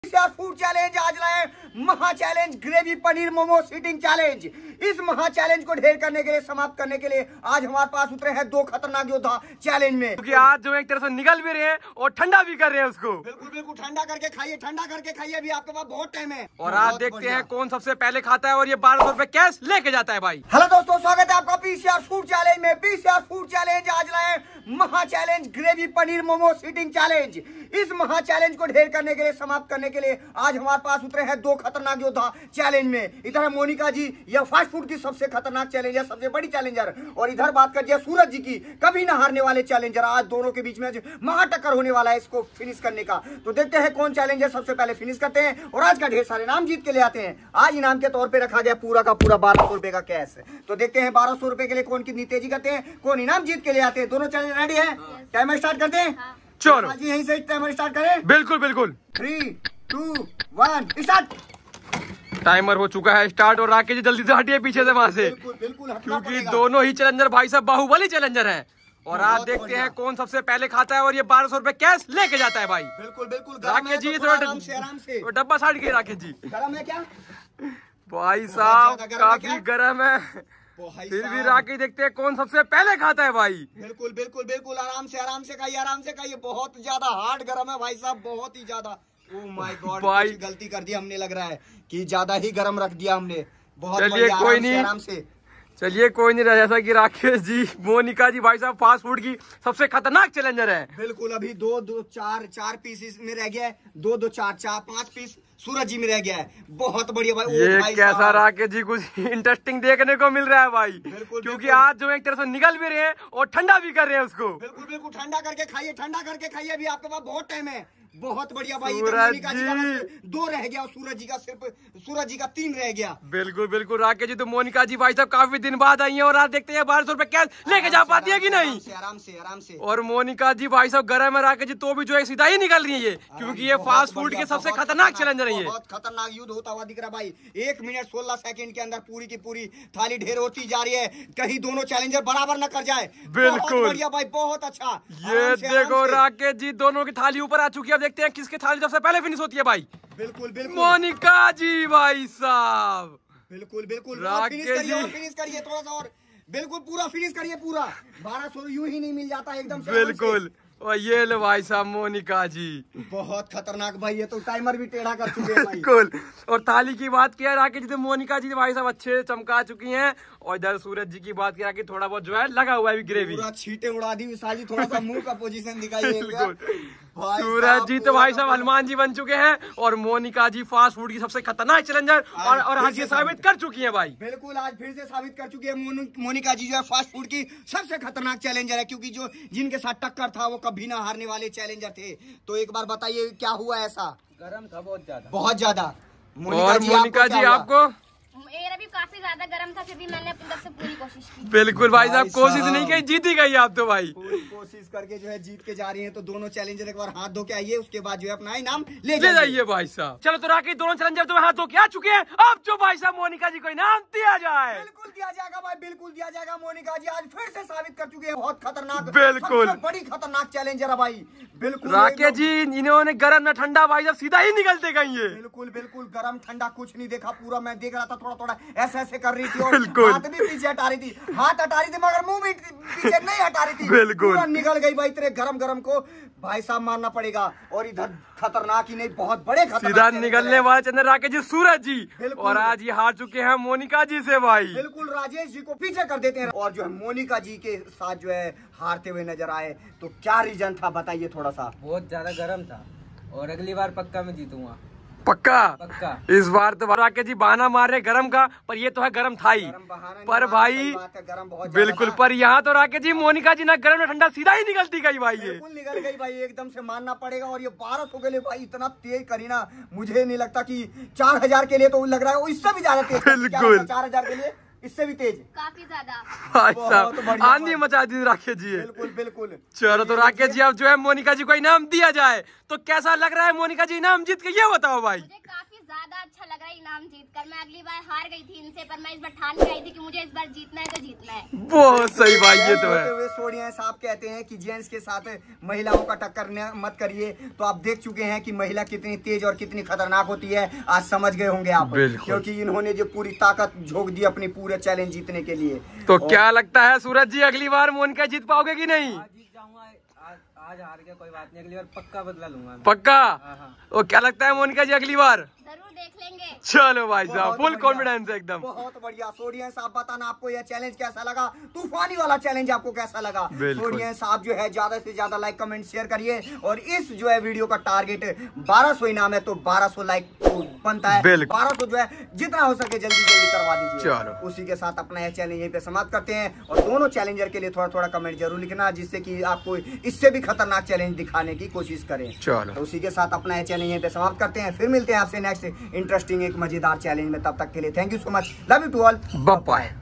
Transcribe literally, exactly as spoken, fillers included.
Food challenge आज लाए महा challenge gravy paneer momo eating challenge. इस महा चैलेंज को ढेर करने के लिए, समाप्त करने के लिए आज हमारे पास उतरे हैं दो खतरनाक योद्धा चैलेंज में, क्योंकि आज जो एक तरह से निकल भी रहे हैं और ठंडा भी कर रहे हैं उसको। बिल्कुल बिल्कुल ठंडा करके खाइए, ठंडा करके खाइए, अभी आपके पास बहुत टाइम है। और आज देखते हैं कौन सबसे पहले खाता है और ये बारह सौ रुपए कैश लेके जाता है भाई। हेलो दोस्तों, स्वागत है आपका पीसीआर फूड चैलेंज में। पीसीआर फूड चैलेंज आज लाए महा challenge gravy paneer momo eating challenge. इस महा चैलेंज को ढेर करने के लिए, समाप्त करने के लिए आज हमारे पास उतरे हैं दो खतरनाक योद्धा चैलेंज में। इधर है मोनिका जी, यह फास्ट फूड की सबसे खतरनाक चैलेंजर, सबसे बड़ी चैलेंजर, और इधर बात कर सूरज जी की, कभी ना हारने वाले चैलेंजर। आज दोनों के बीच में महा टक्कर होने वाला है इसको फिनिश करने का। तो देखते हैं कौन चैलेंजर सबसे पहले फिनिश करते हैं और आज का ढेर सारे नाम जीत के ले आते हैं। आज इनाम के तौर पर रखा गया पूरा का पूरा बारह सौ रुपए का कैश। तो देखते हैं बारह सौ रुपए के लिए कौन कितनी तेजी करते हैं, कौन इनाम जीत के ले आते हैं। दोनों चैलेंज रेडी है? टाइमर स्टार्ट करते हैं। चलो आज यहीं से टाइमर स्टार्ट करें। बिल्कुल बिल्कुल। Three two one start. Timer हो चुका है स्टार्ट और राकेश जी जल्दी से हटिए पीछे से वहां से, बिल्कुल बिल्कुल, क्योंकि दोनों ही चैलेंजर भाई साहब बाहुबली चैलेंजर हैं। और आज देखते हैं कौन सबसे पहले खाता है और ये बारह सौ रुपए कैश लेके जाता है भाई। बिल्कुल बिल्कुल। राकेश जी तो आराम से आराम से डब्बा साइड के राकेश जी। गरम है क्या भाई साहब? काफी गर्म है, फिर भी राकेश देखते हैं कौन सबसे पहले खाता है भाई। बिल्कुल बिल्कुल बिल्कुल, आराम से आराम से खाइए, आराम से खाइए। बहुत ज्यादा हार्ड गरम है भाई साहब, बहुत ही ज्यादा। ओह माय गॉड, भाई गलती कर दी हमने, लग रहा है कि ज्यादा ही गरम रख दिया हमने। बहुत चलिए कोई नहीं, आराम से चलिए कोई नहीं। जैसा कि राकेश जी, मोनिका जी भाई साहब फास्ट फूड की सबसे खतरनाक चैलेंजर है। बिल्कुल, अभी दो दो चार चार पीस इसमें रह गया है, दो दो चार चार पांच पीस सूरज जी में रह गया है। बहुत बढ़िया भाई। ये भाई कैसा राकेश जी, कुछ इंटरेस्टिंग देखने को मिल रहा है भाई। बिल्कुल, क्योंकि बिल्कुल। आज जो एक तरह से निकल भी रहे हैं और ठंडा भी कर रहे हैं उसको। बिल्कुल बिल्कुल, ठंडा करके खाइए, ठंडा करके खाइए, अभी आपके पास बहुत टाइम है। बहुत बढ़िया भाई। सूरज जी का दो रह गया और सूरज जी का सिर्फ सूरज जी का तीन रह गया। बिल्कुल बिल्कुल राकेश जी, तो मोनिका जी भाई साहब काफी दिन बाद आई हैं और आज देखते हैं बारह सौ रुपए कैश लेके जा पाती है कि नहीं। आराम से आराम से। और मोनिका जी भाई साहब गर्म है राकेश जी, तो भी जो है सीधा ही निकल रही है ये, क्योंकि ये फास्ट फूड के सबसे खतरनाक चैलेंजर है। बहुत खतरनाक युद्ध होता हुआ दिख रहा है भाई। एक मिनट सोलह सेकंड के अंदर पूरी की पूरी थाली ढेर होती जा रही है, कहीं दोनों चैलेंजर बराबर न कर जाए। बिल्कुल बढ़िया भाई, बहुत अच्छा। ये देखो राकेश जी, दोनों की थाली ऊपर आ चुकी है। अब देखते हैं किसकी थाली सबसे पहले फिनिश होती है भाई। बिल्कुल बिल्कुल, मोनिका जी भाई साहब। बिल्कुल बिल्कुल, राकेश जी फिनिश करिए थोड़ा सा और। बिल्कुल पूरा फिनिश करिए, पूरा बारह सौ यूं ही नहीं मिल जाता एकदम से। बिल्कुल। और ये लो भाई साहब मोनिका जी, बहुत खतरनाक भाई। ये तो टाइमर भी टेढ़ा कर चुके हैं भाई। बिल्कुल। और थाली की बात किया राकेश जी, तो मोनिका जी भाई साहब अच्छे चमका चुकी हैं। और इधर सूरज जी की बात किया कि थोड़ा बहुत जो है लगा हुआ है ग्रेवी, पूरा छींटे उड़ा दी विशाल जी। थोड़ा सा मुंह का पोजीशन दिखाइए। सूरज जी तो भाई साहब हनुमान जी बन चुके हैं और मोनिका जी फास्ट फूड की सबसे खतरनाक चैलेंजर, और और आज ये साबित कर चुकी हैं भाई। बिल्कुल, आज फिर से साबित कर चुकी है मोनिका जी जो है फास्ट फूड की सबसे खतरनाक चैलेंजर है, क्योंकि जो जिनके साथ टक्कर था वो कभी ना हारने वाले चैलेंजर थे। तो एक बार बताइए क्या हुआ ऐसा? गरम था बहुत ज्यादा, बहुत ज्यादा। और मोनिका जी आपको? मेरा भी काफी ज्यादा गर्म था, फिर भी मैंने अपनी तरफ से पूरी कोशिश की। बिल्कुल भाई साहब, कोशिश नहीं की, जीत ही गई आप तो भाई। पूरी कोशिश करके जो है जीत के जा रही हैं। तो दोनों चैलेंजर एक बार हाथ धो के आइए, उसके बाद जो है अपना इनाम ले ले जाइए भाई साहब। चलो तो राकेश, दोनों चैलेंजर तो हाथ धो के आ चुके हैं। अब जो भाई साहब मोनिका जी को इनाम दिया जाए। बिल्कुल दिया जाएगा भाई, बिल्कुल दिया जाएगा। मोनिका जी आज फिर से साबित कर चुके हैं, बहुत खतरनाक, बिल्कुल सबसे बड़ी खतरनाक चैलेंजर है भाई। बिल्कुल राकेश जी, इन्होंने गरम न ठंडा भाई साहब सीधा ही निकलते गई है। बिल्कुल बिल्कुल, गरम ठंडा कुछ नहीं देखा। पूरा मैं देख रहा था, थोड़ा थोड़ा ऐसे ऐसे कर रही थी और हाथ भी पीछे हटा रही थी, हाथ हटा रही थी मगर मुंह भी पीछे नहीं हटा रही थी। बिल्कुल पूरा निकल गई भाई। तेरे गरम गरम को भाई साहब मानना पड़ेगा। और इधर खतरनाक ही नहीं, बहुत बड़े खतरनाक सीधा निकलने वाले चंद्र राकेश जी सूरज जी, और आज ये हार चुके हैं मोनिका जी से भाई। बिल्कुल, राजेश जी को पीछे कर देते हैं और जो है मोनिका जी के साथ जो है हारते हुए नजर आए। तो क्या रीजन था बताइए थोड़ा सा? बहुत ज्यादा गरम था और अगली बार पक्का मैं जीतूंगा। पक्का पक्का। इस बार तो राकेश जी बहाना मार रहे गरम का, पर ये तो है गरम था ही। पर भाई बिल्कुल, पर यहाँ तो राकेश जी मोनिका जी ना गरम ना ठंडा सीधा ही निकलती गई भाई। ये बिल्कुल निकल गई भाई, एकदम से मानना पड़ेगा। और ये बारह सौ के लिए भाई इतना तेज करी ना, मुझे नहीं लगता कि चार हजार के लिए तो लग रहा है इससे भी ज्यादा तेज। बिल्कुल, चार हजार के लिए इससे भी तेज, काफी ज्यादा भाई साहब आंधी मचा दी राकेश जी। बिल्कुल बिल्कुल। चलो तो राकेश जी, अब जो है मोनिका जी को इनाम दिया जाए तो कैसा लग रहा है? मोनिका जी इनाम जीत के ये बताओ भाई। मुझे काफी ज्यादा अच्छा लग रहा है इनाम नाम जीत कर। मैं अगली बार हार गई थी इनसे, पर मैं इस बार ठान के आई थी कि मुझे इस बार जीतना है तो जीतना है। बहुत सही भाई, ये तो है। सोडिया साहब कहते हैं कि जेंट्स के साथ महिलाओं का टक्कर मत करिए। तो आप देख चुके हैं कि महिला कितनी तेज और कितनी खतरनाक होती है, आज समझ गए होंगे आप, क्योंकि इन्होंने जो पूरी ताकत झोंक दी अपनी पूरे चैलेंज जीतने के लिए। तो क्या लगता है सूरज जी, अगली बार मोनिका जीत पाओगे कि नहीं? जीत जाऊंगा, आज आज हार गया कोई बात नहीं, अगली बार पक्का बदला लूंगा। पक्का? हाँ हाँ। और क्या लगता है मोनिका जी अगली बार? जरूर देख लेंगे। चलो भाई साहब, फुल कॉन्फिडेंस एकदम। बहुत बढ़िया। सोडिया साहब बताना आपको यह चैलेंज कैसा लगा, तूफानी वाला चैलेंज आपको कैसा लगा? सोडिया साहब जो है ज्यादा से ज्यादा लाइक कमेंट शेयर करिए, और इस जो है वीडियो का टारगेट बारह सौ इनाम है, तो बारह सौ लाइक बनता है, बारह सौ जो है जितना हो सके जल्दी जल्दी करवा दीजिए। चलो उसी के साथ अपना यह चैलेंज यहीं पे समाप्त करते हैं, और दोनों चैलेंजर के लिए थोड़ा थोड़ा कमेंट जरूर लिखना, जिससे कि आपको इससे भी खतरनाक चैलेंज दिखाने की कोशिश करें। चलो तो उसी के साथ अपना यह चैलेंज यहीं पे समाप्त करते हैं, फिर मिलते हैं आपसे नेक्स्ट इंटरेस्टिंग एक मजेदार चैलेंज में। तब तक के लिए thank you so much, love you to all, bye bye.